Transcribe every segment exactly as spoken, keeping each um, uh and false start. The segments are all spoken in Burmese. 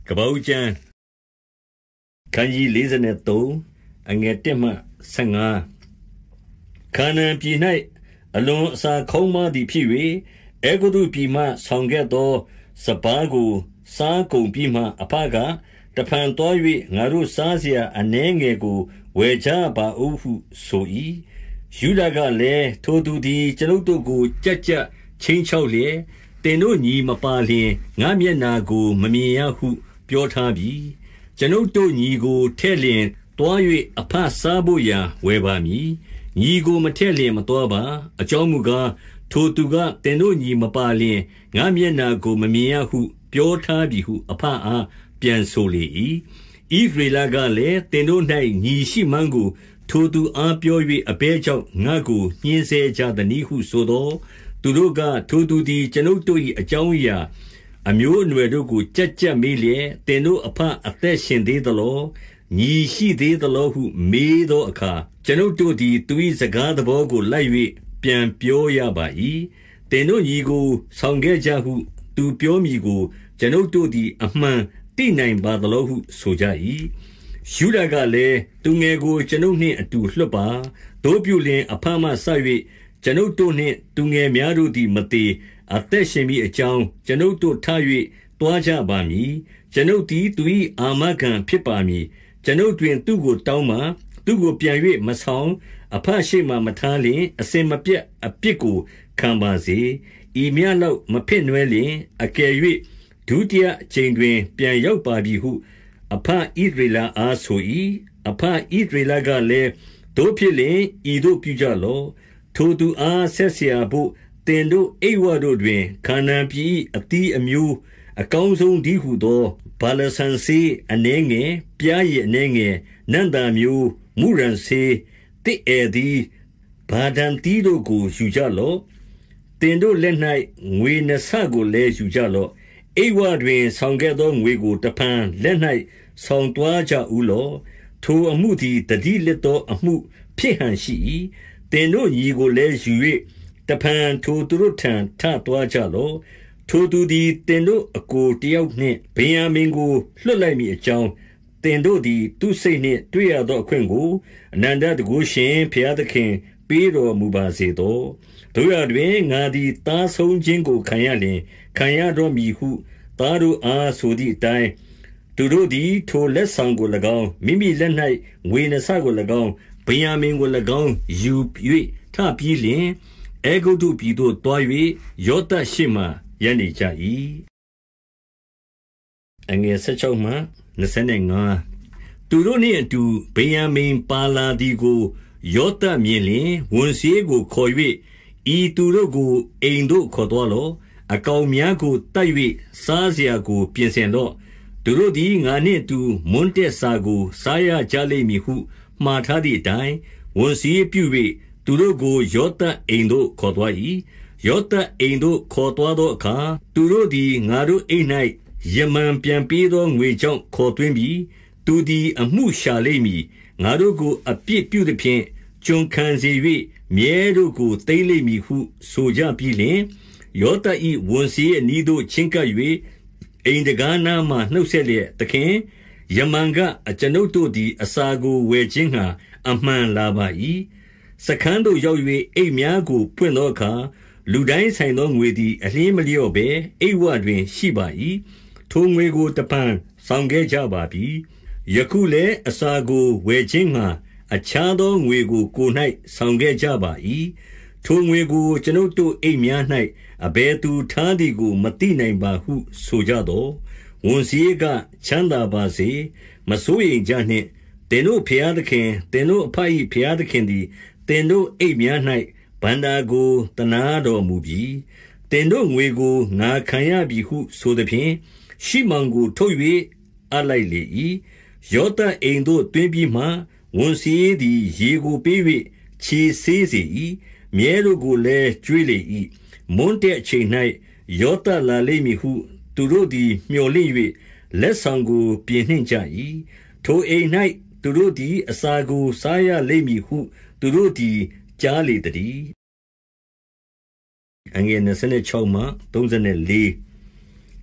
ကပောက်ကျမ်းခန်းကြီးလေးနဲ့သုံးအငယ်တစ်မှဆယ်ငါခါနန်ပြည်၌အလွန်အစာခေါင်းမသည်ဖြစ်၍အေဂုတုပြည်မှဆောင်ခဲ့သောစပါးကိုစားကုန်ပြီးမှအဖကတဖန်တော်၍ငါတို့စားเสียအနှဲငယ်ကိုဝယ်ကြပါဦးဟုဆို၏ယူဒကလည်းထိုသူသည်ကျွန်ုပ်တို့ကိုကြက်ကြက်ချင်းချောက်လျက်တင်တို့ညီမပါလျင်ငါမျက်နာကိုမမြင်ရဟုပြောထားပြီကျွန်ုပ်တို့ညီကိုထဲ့လျင်တွား၍အဖစားဖို့ရာဝယ်ပါမည်ညီကိုမထဲ့လျင်မတော်ပါအကြောင်းမူကားထိုသူကတင်တို့ညီမပါလျင်ငါမျက်နာကိုမမြင်ရဟုပြောထားပြီဟုအဖအားပြန်ဆိုလေ၏ဣသရေလကလည်းတင်တို့၌ညီရှိမှန်းကိုထိုသူအားပြော၍အဘဲကြောင့်ငါကိုညှင်းဆဲကြသည်ဟုဆိုသောသူတို့ကထိုသူသည်ကျွန်ုပ်တို့၏အကြောင်းအရာအမျိုးအနွယ်တို့ကိုကြက်ကြက်မေးလျက်တင်တို့အဖအသက်ရှင်သေးသလောညီရှိသေးသလောဟုမေးသောအခါကျွန်ုပ်တို့သည်သူ၏စကားသဘောကိုလိုက်၍ပြန်ပြောရပါ၏တင်တို့ညီကိုဆောင်ခဲ့ကြဟုသူပြောမည်ကိုကျွန်ုပ်တို့သည်အမှန်သိနိုင်ပါသလောဟုဆိုကြ၏ယူဒကလည်းသူငယ်ကိုကျွန်ုပ်နှင့်အတူလွှတ်ပါတို့ပြုလျင်အဖမှဆ၍ကျွန်ုပ်တို့နှင့်သူငယ်များတို့သည်မသေးအသက်ရှင်မိအကြောင်းကျွန်ုပ်တို့ထား၍တွားကြပါမည်ကျွန်ုပ်သည်သူ၏အာမခံဖြစ်ပါမည်ကျွန်ုပ်တွင်သူကိုတောင်းမှသူကိုပြန်၍မဆောင်အဖရှိမှမထားလျင်အစင်မပြတ်အပြစ်ကိုခံပါစေဤမြတ်လောက်မဖြစ်နွယ်လျင်အကယ်၍ဒုတိယအချိန်တွင်ပြန်ရောက်ပါပြီဟုအဖဣသရေလအားဆို၏အဖဣသရေလကလည်းတို့ဖြစ်လျင်ဤတို့ပြုကြလောထိုသူအားဆက်เสียဖို့တင်တို့အိဝတို့တွင်ခါနာန်ပြည်အသီးအမျိုးအကောင်းဆုံးဒီဟုသောဘာလဆန်စေအနေငယ်ပြားရည်အနေငယ်နန္တာမျိုးမူရန်စေတစ်အေဒီဘာဒန်တီတို့ကိုယူကြလောတင်တို့လက်၌ငွေနှဆကိုလည်းယူကြလောအိဝတွင်ဆောင်ခဲ့သောငွေကိုတဖန်လက်၌ဆောင်တွားကြဦးလောထိုအမှုသည်တတိလက်သောအမှုဖြစ်ဟန်ရှိ၏တင်တို့ညီကိုလည်းယူ၍တဖန်ထိုသူတို့ထံထသွားကြလောထိုသူသည်တင်တို့အကိုတယောက်နှင့်ဗင်ယာမင်ကိုလွှတ်လိုက်မိအကြောင်းတင်တို့သည်သူစိတ်နှင့်တွေ့ရသောအခွင့်ကိုအနန္တတကုရှင်ဖျားသခင်ပေးတော်မူပါစေသောတို့ရတွင်ငါသည်သားဆုံးခြင်းကိုခံရလျင်ခံရတော်မူဟုသားတို့အားဆိုသည့်အတိုင်းသူတို့သည်ထိုလက်ဆောင်ကို၎င်းမိမိလက်၌ငွေနှဆကို၎င်းဗင်ယာမင်ကို၎င်းယူ၍ထပြီးလျင်အေဂုတုပြည်သို့တွား၍ယောသရှိမှရနေကြ၏အငယ်၁၆မှ၂၅သူတို့နှင့်အတူဗင်ယာမင်ပါလာသည်ကိုယောသမြင်လျင်ဝန်စည်းကိုခေါ်၍ဤသူတို့ကိုအိမ်သို့ခေါ်သွားလောအကောင်များကိုတိုက်၍စားเสียကိုပြင်ဆင်တော့သူတို့သည်ငါနှင့်အတူမွန်းတက်စာကိုစားရကြလိမ့်မည်ဟုမှားထားသည့်အတိုင်းဝန်စည်းပြု၍သူတို့ကိုယောသအိမ်သို့ခေါ်သွား၏ယောသအိမ်သို့ခေါ်သွားသောအခါသူတို့သည်ငါတို့အိမ်၌ယမန်ပြန်ပေးသောငွေကြောင့်ခေါ်သွင်းပြီးသူသည်အမှုရှာလိမ့်မည်ငါတို့ကိုအပြစ်ပြုသည်ဖြင့်ကျွန်ခံစေ၍မြဲတို့ကိုသိမ်းလိမ့်မည်ဟုဆိုကြပြီးလျှင်ယောသ၏ဝန်စည်းအနီးသို့ချင်းကပ်၍အိမ်တကားနားမှနှုတ်ဆက်လျက်သခင်ယမန်ကအကျွန်ုပ်တို့သည်အစာကိုဝယ်ခြင်းငှာအမှန်လာပါ၏စခန်းသို့ရောက်၍အိမ်များကိုဖွင့်သောအခါလူတိုင်းဆိုင်သောငွေသည်အလျင်းမလျော့ဘဲအိမ်ဝတွင်ရှိပါ၏ထိုငွေကိုတပံဆောင်ခဲ့ကြပါပြီယခုလည်းအစာကိုဝယ်ခြင်းငှာအခြားသောငွေကိုကို၌ဆောင်ခဲ့ကြပါ၏ထိုငွေကိုကျွန်ုပ်တို့အိမ်များ၌အဘယ်သူထားသည်ကိုမသိနိုင်ပါဟုဆိုကြသောဝန်စည်းကချမ်းသာပါစေမစိုးရိမ်ကြနှင့်တင်တို့ဖျားသခင်တင်တို့အဖ၏ဖျားသခင်သည်တင်တို့အိမ်များ၌ဗန္တာကိုတနာတော်မူပြီးတင်တို့ငွေကိုငါခံရပြီဟုဆိုသည်ဖြင့်ရှိမောင်ကိုထုတ်၍အလိုက်လေ၏ယောသအိမ်သို့တွင်ပြီးမှဝန်စည်းသည်ရေကိုပေး၍ခြေဆေးစေ၏မြဲတို့ကိုလည်းကျွေးလေ၏မွန်းတဲ့အချိန်၌ယောသလာလိမ့်မည်ဟုသူတို့သည်မျှော်လင့်၍လက်ဆောင်ကိုပြင်နှင့်ကြ၏ထိုအိမ်၌သူတို့သည်အစာကိုစားရလိမ့်မည်ဟုသူတို့သည်ကြားလေတည်းအငယ်၂၆မှ၃၄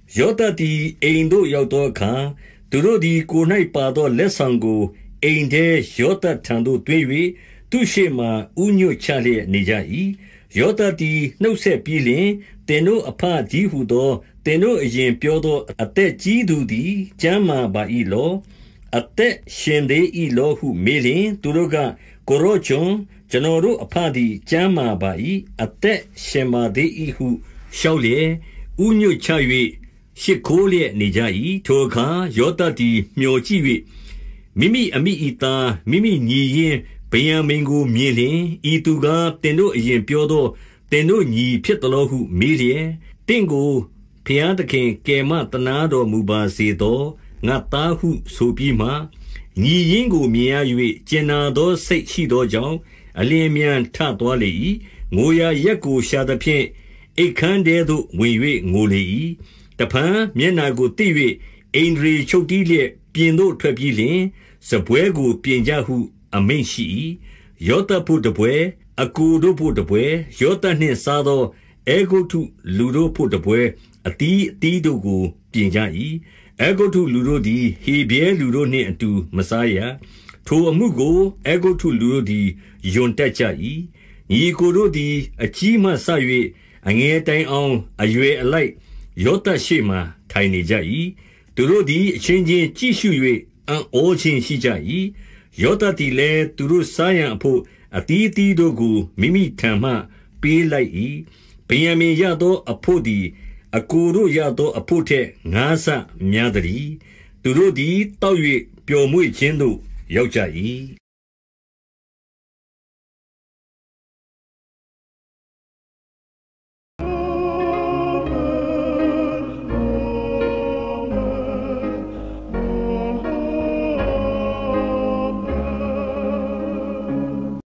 ယောသပ်သည်အိမ်သို့ရောက်သောအခါသူတို့သည်ကိုယ်၌ပါသောလက်ဆောင်ကိုအိမ်ထဲယောသပ်ထံသို့သွင်း၍သူရှေ့မှဥညွတ်ချလျက်နေကြ၏ယောသပ်သည်နှုတ်ဆက်ပြီးလျှင်သင်တို့အဖကြီးဟုသောသင်တို့အရင်ပြောသောအသက်ကြီးသူသည်ကျမ်းမာပါ၏လောအသက်ရှင်သေး၏လောဟုမေးလျှင်သူတို့ကကိုရောကျွန်ကျွန်တော်တို့အဖသည်ကျမ်းမာပါ၏အသက်ရှင်ပါသေး၏ဟုလျှောက်လျက်ဥညွတ်ချ၍ရှစ်ခိုးလျက်နေကြ၏ထိုအခါယောသပ်သည်မျှော်ကြည့်၍မိမိအမိဤသားမိမိညီရင်းဗင်ယမိန်ကိုမြင်လျင်ဤသူကတင်တို့အရင်ပြောသောတင်တို့ညီဖြစ်သလောဟုမေးလျက်တင့်ကိုဖျားသခင်ကယ်မတနာတော်မူပါစေသောငါသားဟုဆိုပြီးမှညီရင်းကိုမြင်ရ၍ကျင်နာသောစိတ်ရှိသောကြောင့်အလင်းမြန်ထသွားလေ၏ငိုရာရက်ကိုရှာသဖြင့်အိတ်ခမ်းတဲသို့ဝင်၍ငိုလေ၏တဖန်မျက်နာကိုတိ၍အိန္ဒြေချုပ်တီးလျက်ပြင်သို့ထွက်ပြီးလျှင်စပွဲကိုပြင်ကြဟုအမိန့်ရှိ၏ယောသပ်ဖို့တပွဲအကူတို့ဖို့တပွဲယောသပ်နှင့်စားသောအေဂုတ်ထုလူတို့ဖို့တပွဲအတီးအတီးတို့ကိုပြင်ကြ၏အေဂုတ်ထုလူတို့သည်ဟေဘဲလူတို့နှင့်အတူမစားရထိုအမှုကိုအေဂုတ်ထုလူတို့သည်ယွန်တက်ကြ၏ညီကိုတို့သည်အကြီးမှဆ၍အငယ်တိုင်အောင်အရွယ်အလိုက်ယောသပ်ရှေ့မှထိုင်နေကြ၏သူတို့သည်အချင်းချင်းကြည့်ရှု၍အံ့ဩခြင်းရှိကြ၏ယောသပ်သည်လည်းသူတို့စားရန်အဖို့အတီးအတီးတို့ကိုမိမိထံမှပေးလိုက်၏ဗင်ယမင်ရသောအဖို့သည်အကိုတို့ရသောအဖို့ထက်ငါးဆများသည်သူတို့သည်တောက်၍ပျော်မွေ့ခြင်းသို့ရောက်ကြ၏